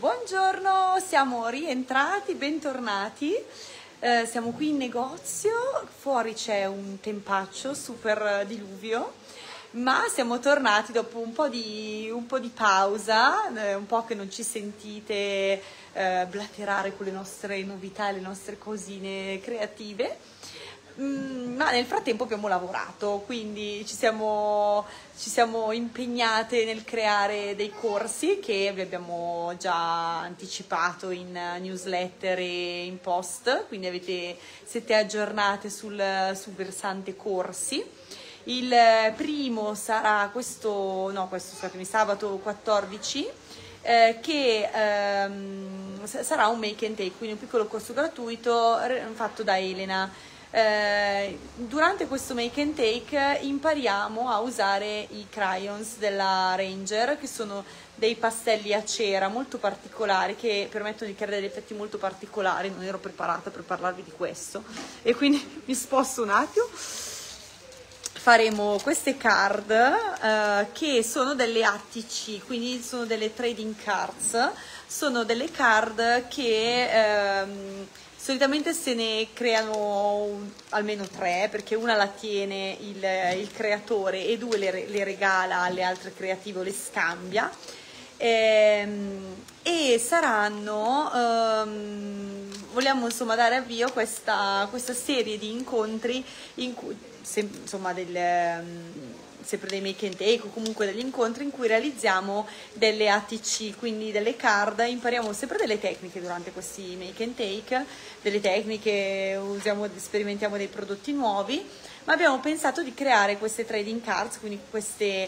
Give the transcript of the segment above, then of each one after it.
Buongiorno, siamo rientrati, bentornati. Siamo qui in negozio, fuori c'è un tempaccio, super diluvio, ma siamo tornati dopo un po' di pausa, un po' che non ci sentite blaterare con le nostre novità e le nostre cosine creative. Ma nel frattempo abbiamo lavorato, quindi ci siamo impegnate nel creare dei corsi che vi abbiamo già anticipato in newsletter e in post, quindi siete aggiornate sul versante corsi. Il primo sarà scusatemi, sabato 14, che sarà un make and take, quindi un piccolo corso gratuito fatto da Elena. Durante questo make and take impariamo a usare i crayons della Ranger, che sono dei pastelli a cera molto particolari che permettono di creare degli effetti molto particolari. Non ero preparata per parlarvi di questo e quindi mi sposto un attimo. Faremo queste card che sono delle ATC, quindi sono delle trading cards, sono delle card che solitamente se ne creano almeno 3, perché una la tiene il creatore e 2 le regala alle altre creative o le scambia. E saranno, vogliamo insomma dare avvio a questa serie di incontri in cui, insomma, sempre dei make and take o comunque degli incontri in cui realizziamo delle ATC, quindi delle card. Impariamo sempre delle tecniche durante questi make and take, delle tecniche, sperimentiamo dei prodotti nuovi, ma abbiamo pensato di creare queste trading cards, quindi queste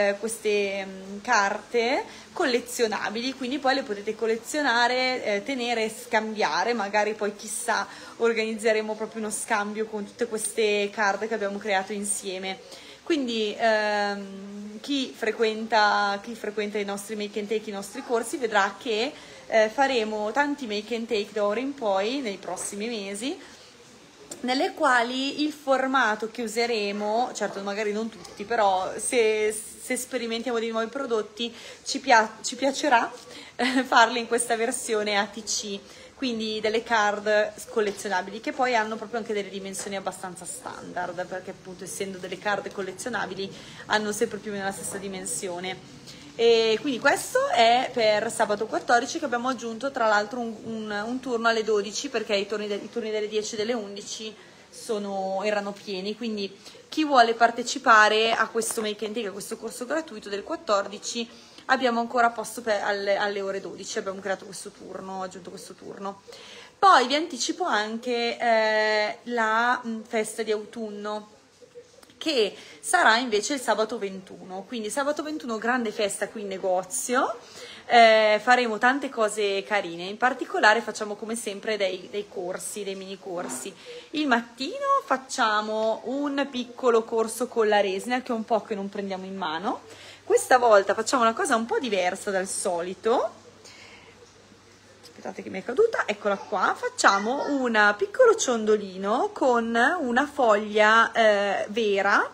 carte collezionabili, quindi poi le potete collezionare, tenere e scambiare, magari poi chissà organizzeremo proprio uno scambio con tutte queste card che abbiamo creato insieme. Quindi chi frequenta i nostri make and take, i nostri corsi, vedrà che faremo tanti make and take da ora in poi nei prossimi mesi, nelle quali il formato che useremo, certo magari non tutti, però se sperimentiamo dei nuovi prodotti ci piacerà farli in questa versione ATC, quindi delle card collezionabili che poi hanno proprio anche delle dimensioni abbastanza standard, perché appunto essendo delle card collezionabili hanno sempre più o meno la stessa dimensione. E quindi questo è per sabato 14, che abbiamo aggiunto tra l'altro un turno alle 12, perché i turni delle 10 e delle 11 erano pieni, quindi chi vuole partecipare a questo make and take, a questo corso gratuito del 14, abbiamo ancora posto alle ore 12, abbiamo creato questo turno, aggiunto questo turno. Poi vi anticipo anche la festa di autunno, che sarà invece il sabato 21, quindi sabato 21 grande festa qui in negozio. Faremo tante cose carine, in particolare facciamo come sempre dei corsi, dei mini corsi. Il mattino facciamo un piccolo corso con la resina, che è un po' che non prendiamo in mano. Questa volta facciamo una cosa un po' diversa dal solito. Aspettate che mi è caduta, eccola qua. Facciamo un piccolo ciondolino con una foglia vera,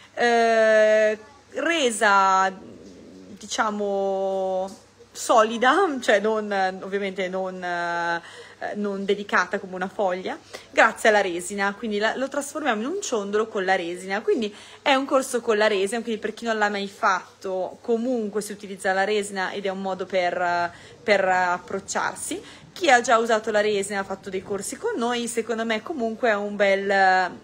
resa diciamo solida, cioè ovviamente non delicata come una foglia, grazie alla resina, quindi lo trasformiamo in un ciondolo con la resina. Quindi è un corso con la resina, quindi per chi non l'ha mai fatto comunque si utilizza la resina ed è un modo per approcciarsi. Chi ha già usato la resina, ha fatto dei corsi con noi, secondo me comunque è un bel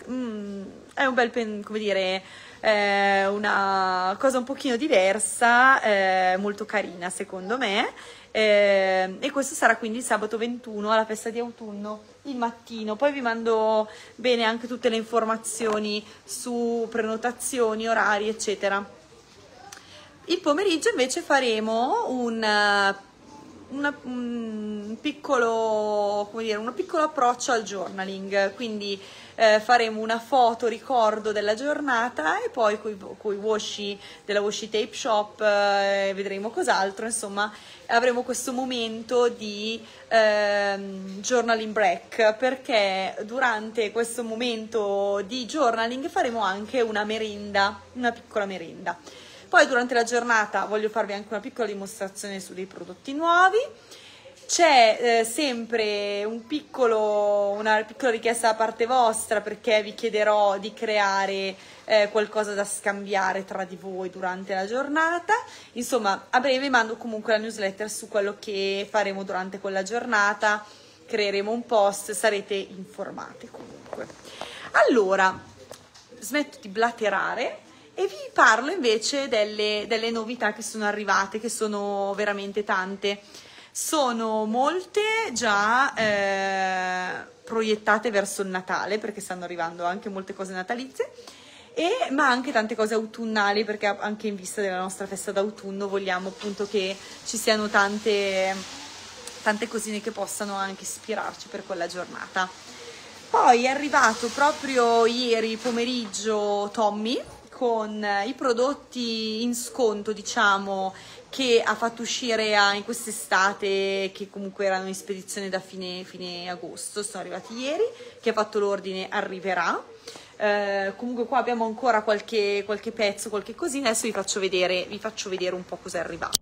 come dire, una cosa un pochino diversa, molto carina secondo me. E questo sarà quindi il sabato 21 alla festa di autunno, il mattino. Poi vi mando bene anche tutte le informazioni su prenotazioni, orari eccetera. Il pomeriggio invece faremo un piccolo approccio al journaling, quindi faremo una foto ricordo della giornata e poi coi washi della Washi Tape Shop vedremo cos'altro. Insomma, avremo questo momento di journaling break, perché durante questo momento di journaling faremo anche una piccola merenda. Poi durante la giornata voglio farvi anche una piccola dimostrazione su dei prodotti nuovi. C'è sempre una piccola richiesta da parte vostra, perché vi chiederò di creare qualcosa da scambiare tra di voi durante la giornata. Insomma, a breve mando comunque la newsletter su quello che faremo durante quella giornata, creeremo un post, sarete informate comunque. Allora, smetto di blaterare e vi parlo invece delle novità che sono arrivate, che sono veramente tante. Sono molte già proiettate verso il Natale, perché stanno arrivando anche molte cose natalizie, ma anche tante cose autunnali, perché anche in vista della nostra festa d'autunno vogliamo appunto che ci siano tante cosine che possano anche ispirarci per quella giornata. Poi è arrivato proprio ieri pomeriggio Tommy con i prodotti in sconto, diciamo, che ha fatto uscire in quest'estate, che comunque erano in spedizione da fine agosto, sono arrivati ieri, che ha fatto l'ordine, arriverà. Comunque qua abbiamo ancora qualche pezzo, qualche cosina, adesso vi faccio vedere un po' cos'è arrivato.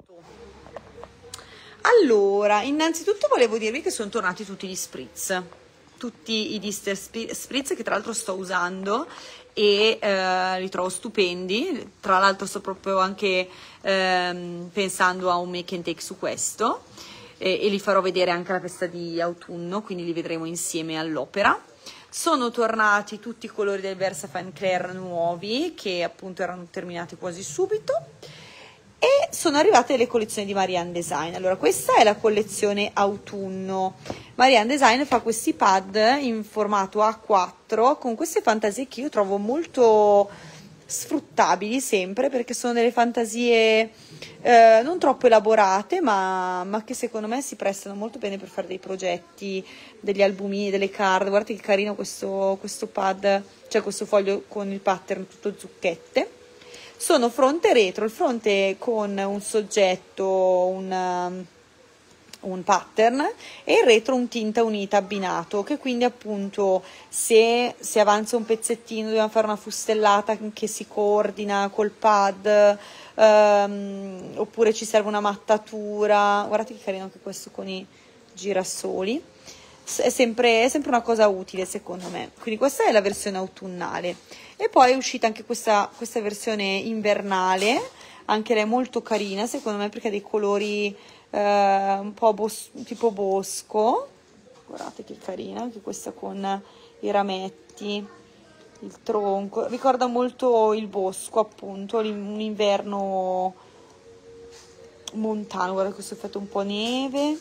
Allora, innanzitutto volevo dirvi che sono tornati tutti gli spritz, tutti i Dister Spritz, che tra l'altro sto usando e li trovo stupendi. Tra l'altro sto proprio anche pensando a un make and take su questo, e li farò vedere anche alla festa di autunno, quindi li vedremo insieme all'opera. Sono tornati tutti i colori del Versafine Clair nuovi, che appunto erano terminati quasi subito, e sono arrivate le collezioni di Marianne Design. Allora, questa è la collezione autunno. Marianne Design fa questi pad in formato A4 con queste fantasie che io trovo molto sfruttabili sempre, perché sono delle fantasie non troppo elaborate, ma che secondo me si prestano molto bene per fare dei progetti, degli albumini, delle card. Guardate che carino questo pad, cioè questo foglio con il pattern tutto zucchette. Sono fronte e retro, il fronte con un soggetto, un pattern, e il retro un tinta unita abbinato, che quindi appunto se avanza un pezzettino dobbiamo fare una fustellata che si coordina col pad, oppure ci serve una mattatura. Guardate che carino anche questo con i girasoli, è sempre una cosa utile secondo me. Quindi questa è la versione autunnale, e poi è uscita anche questa versione invernale, anche lei molto carina secondo me, perché ha dei colori un po' tipo bosco. Guardate che carina anche questa, con i rametti, il tronco, ricorda molto il bosco, appunto un inverno montano. Guardate questo effetto un po' neve,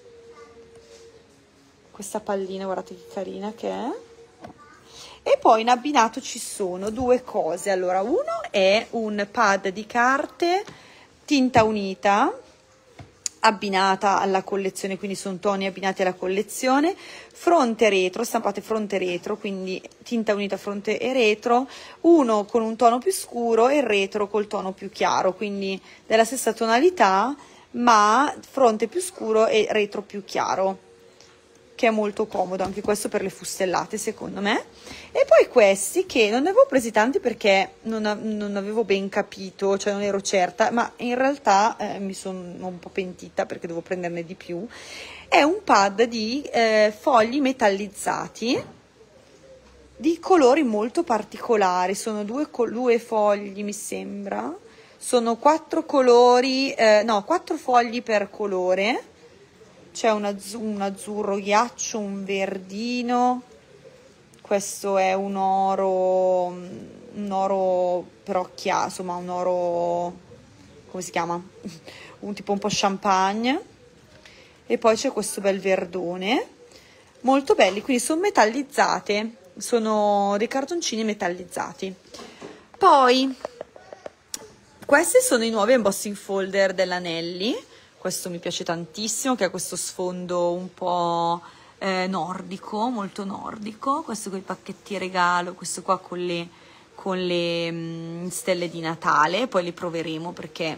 questa pallina, guardate che carina che è. E poi in abbinato ci sono due cose. Allora, uno è un pad di carte tinta unita abbinata alla collezione, quindi sono toni abbinati alla collezione, fronte e retro, stampate fronte e retro, quindi tinta unita fronte e retro, uno con un tono più scuro e il retro col tono più chiaro, quindi della stessa tonalità ma fronte più scuro e retro più chiaro, che è molto comodo anche questo per le fustellate secondo me. E poi questi, che non ne avevo presi tanti perché non avevo ben capito, cioè non ero certa, ma in realtà mi sono un po' pentita perché devo prenderne di più. È un pad di fogli metallizzati di colori molto particolari, sono due fogli mi sembra, sono 4 colori, 4 fogli per colore. C'è un azzurro ghiaccio, un verdino, questo è un oro però chiaro, insomma un oro, come si chiama? Un tipo un po' champagne, e poi c'è questo bel verdone, molto belli, quindi sono metallizzate, sono dei cartoncini metallizzati. Poi questi sono i nuovi embossing folder dell'Anelli. Questo mi piace tantissimo, che ha questo sfondo un po' nordico, molto nordico. Questo con i pacchetti regalo, questo qua con le stelle di Natale. Poi le proveremo perché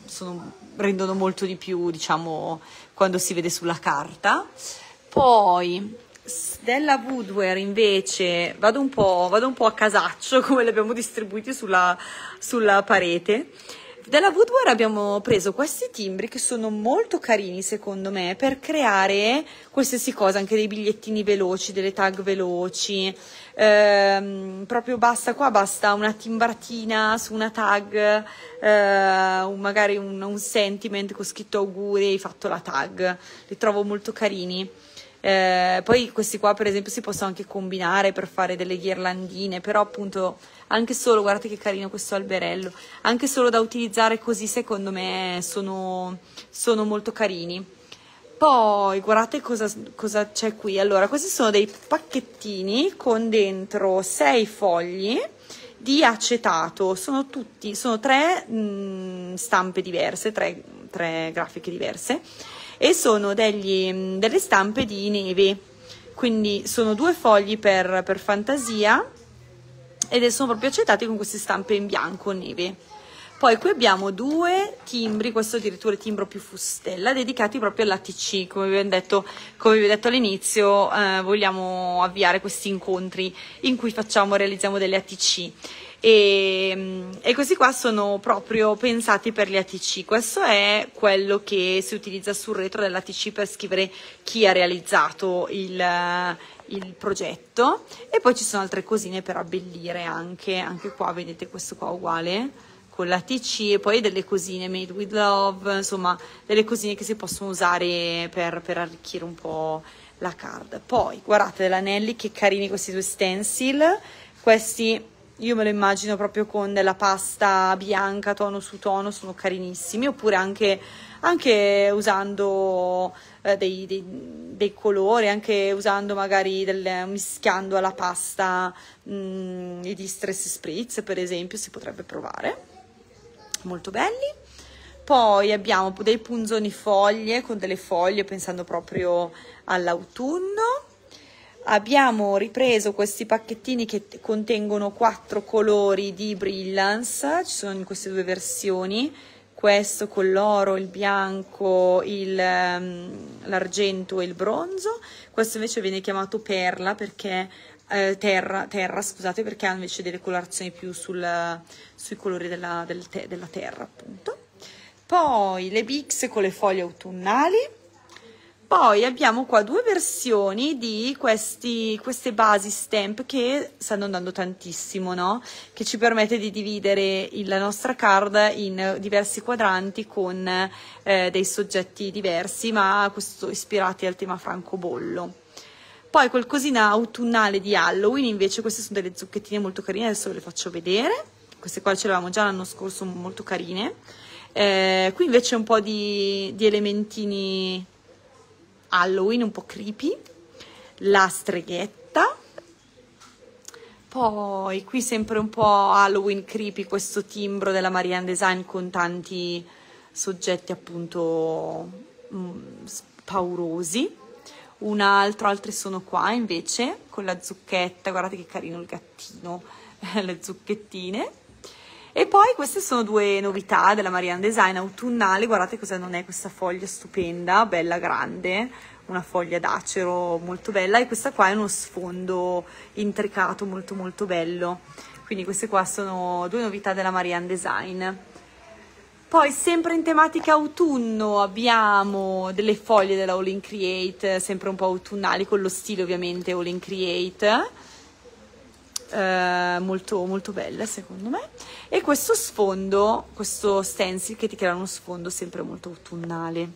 rendono molto di più, diciamo, quando si vede sulla carta. Poi Della Woodware invece vado un po' a casaccio come li abbiamo distribuiti sulla parete. Della Woodware abbiamo preso questi timbri che sono molto carini secondo me per creare qualsiasi cosa, anche dei bigliettini veloci, delle tag veloci. Proprio basta una timbratina su una tag, magari un sentiment con scritto auguri e hai fatto la tag. Li trovo molto carini. Poi questi qua per esempio si possono anche combinare per fare delle ghirlandine, però appunto anche solo, guardate che carino questo alberello, anche solo da utilizzare così secondo me sono molto carini. Poi guardate cosa c'è qui. Allora, questi sono dei pacchettini con dentro 6 fogli di acetato, sono tre stampe diverse, tre grafiche diverse, e sono delle stampe di neve, quindi sono 2 fogli per fantasia ed sono proprio acetati con queste stampe in bianco neve. Poi qui abbiamo 2 timbri, questo addirittura è il timbro più fustella, dedicati proprio all'ATC. Come vi ho detto all'inizio, vogliamo avviare questi incontri in cui realizziamo delle ATC. E questi qua sono proprio pensati per gli ATC. Questo è quello che si utilizza sul retro dell'ATC per scrivere chi ha realizzato il progetto, e poi ci sono altre cosine per abbellire anche qua, vedete questo qua uguale con l'ATC, e poi delle cosine made with love, insomma delle cosine che si possono usare per arricchire un po' la card. Poi guardate dell'anelli, che carini questi 2 stencil, questi io me lo immagino proprio con della pasta bianca tono su tono, sono carinissimi, oppure anche usando dei colori, anche usando magari mischiando alla pasta i distress spritz per esempio, si potrebbe provare, molto belli. Poi abbiamo dei punzoni foglie con delle foglie pensando proprio all'autunno. Abbiamo ripreso questi pacchettini che contengono 4 colori di Brilliance, ci sono in queste 2 versioni, questo con l'oro, il bianco, l'argento e il bronzo. Questo invece viene chiamato perla perché terra, scusate, perché ha invece delle colorazioni più sui colori della terra, appunto. Poi le Bix con le foglie autunnali. Poi abbiamo qua 2 versioni di queste basi stamp che stanno andando tantissimo, no? Che ci permette di dividere la nostra card in diversi quadranti con dei soggetti diversi, ma ispirati al tema francobollo. Poi qualcosina autunnale di Halloween, invece queste sono delle zucchettine molto carine, adesso ve le faccio vedere. Queste qua ce le avevamo già l'anno scorso, molto carine. Qui invece un po' di elementini Halloween, un po' creepy, la streghetta, poi qui sempre un po' Halloween creepy, questo timbro della Marianne Design con tanti soggetti appunto paurosi. Altri sono qua invece con la zucchetta, guardate che carino il gattino, le zucchettine. E poi queste sono 2 novità della Marianne Design autunnali, guardate cosa non è questa foglia stupenda, bella grande, una foglia d'acero molto bella, e questa qua è uno sfondo intricato molto molto bello. Quindi queste qua sono 2 novità della Marianne Design. Poi sempre in tematica autunno abbiamo delle foglie della All in Create, sempre un po' autunnali, con lo stile ovviamente All in Create. Molto molto belle secondo me, e questo sfondo, questo stencil che ti crea uno sfondo sempre molto autunnale.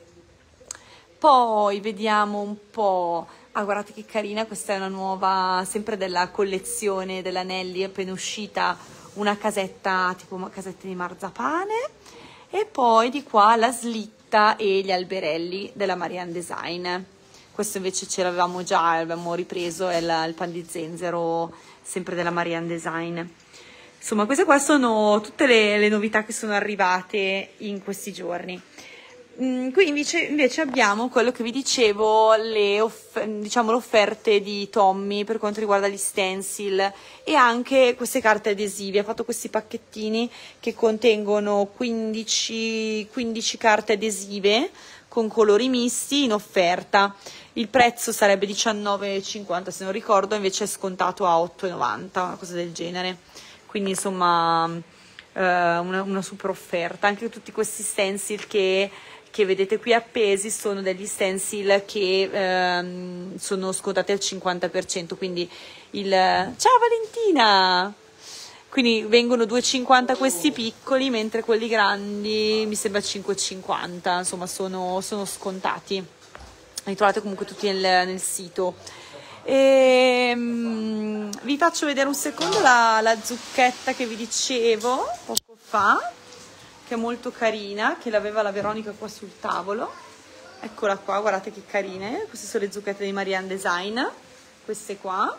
Poi vediamo un po', guardate che carina, questa è una nuova, sempre della collezione dell'anelli appena uscita, una casetta tipo casetta di marzapane, e poi di qua la slitta e gli alberelli della Marianne Design. Questo invece ce l'avevamo già, l'abbiamo ripreso, è il pan di zenzero sempre della Marianne Design. Insomma, queste qua sono tutte le novità che sono arrivate in questi giorni. Qui invece abbiamo quello che vi dicevo, diciamo le offerte di Tommy per quanto riguarda gli stencil e anche queste carte adesive. Ha fatto questi pacchettini che contengono 15 carte adesive con colori misti in offerta. Il prezzo sarebbe 19,50 se non ricordo, invece è scontato a 8,90, una cosa del genere. Quindi insomma una super offerta. Anche tutti questi stencil che vedete qui appesi sono degli stencil che sono scontati al 50%, quindi ciao Valentina! Quindi vengono 2,50 questi piccoli, mentre quelli grandi mi sembra 5,50, insomma sono scontati. Li trovate comunque tutti nel sito. Vi faccio vedere un secondo la zucchetta che vi dicevo poco fa, che è molto carina, che l'aveva la Veronica qua sul tavolo. Eccola qua, guardate che carine. Queste sono le zucchette di Marianne Design, queste qua.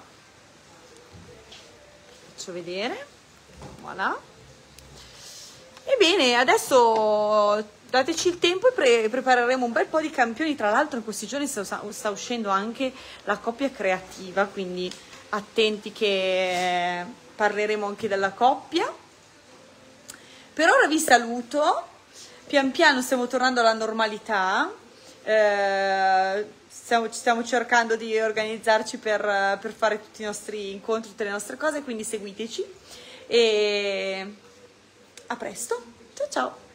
Faccio vedere. Voilà. Ebbene, adesso dateci il tempo e prepareremo un bel po' di campioni. Tra l'altro in questi giorni sta uscendo anche la coppia creativa, quindi attenti che parleremo anche della coppia. Per ora vi saluto, pian piano stiamo tornando alla normalità, stiamo cercando di organizzarci per fare tutti i nostri incontri, tutte le nostre cose, quindi seguiteci e a presto, ciao ciao!